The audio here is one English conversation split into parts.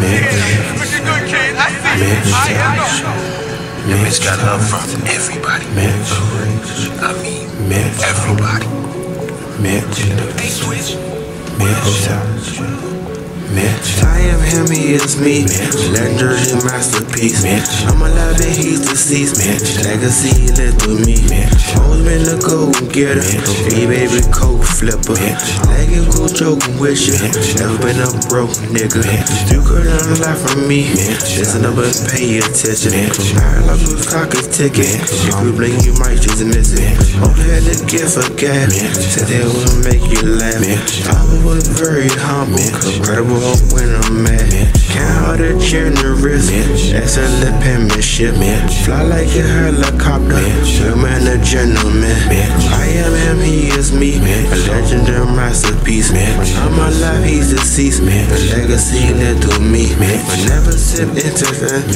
Mitch got love from everybody. I mean, everybody. I am him, he is me. Legendary masterpiece. I'm alive and he's deceased. Legacy lived with me. Always been a go-getter. Hey baby, coke flipper. Legging cool joking with you. Never been a broke nigga. You could learn a lot from me. Listen up and pay attention. I love whose clock is ticking. If you blink, you might just miss it. Hope you had to give a gas. Said they will make you laugh. I was very humble. Incredible when I'm mad. Can't hold a generous. Excellent penmanship. Fly like a helicopter. Human a gentleman. I am him, he is me. A legendary masterpiece. I'm alive, he's deceased. A legacy led through me. But never sip into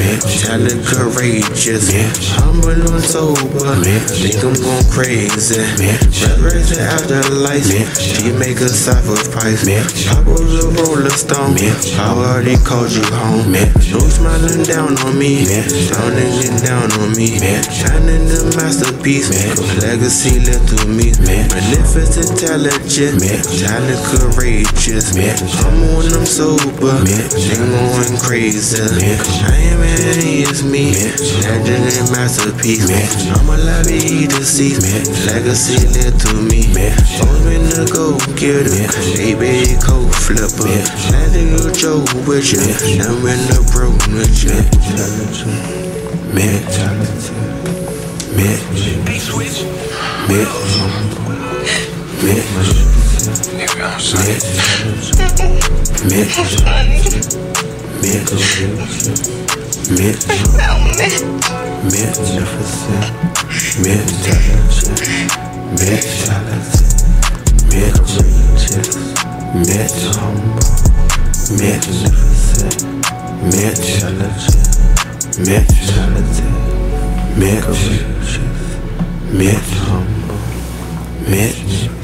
talent courageous. Humble and sober. Think I'm going crazy. Resurrected after life. She make a sacrifice. I was a roller stone. I already called you home. No smiling down on me. Sounding down on me. Shining the masterpiece. Legacy led through me. Magnificent, intelligent. Talent courageous. I'm on, I'm sober. They going crazy. I am and he is me. Legendary masterpiece. I'm alive, he deceased. Legacy led through me. Always been a go-getter. Baby, coke flipper. Letting you joke with you. I'm in the broke with you. Mitch.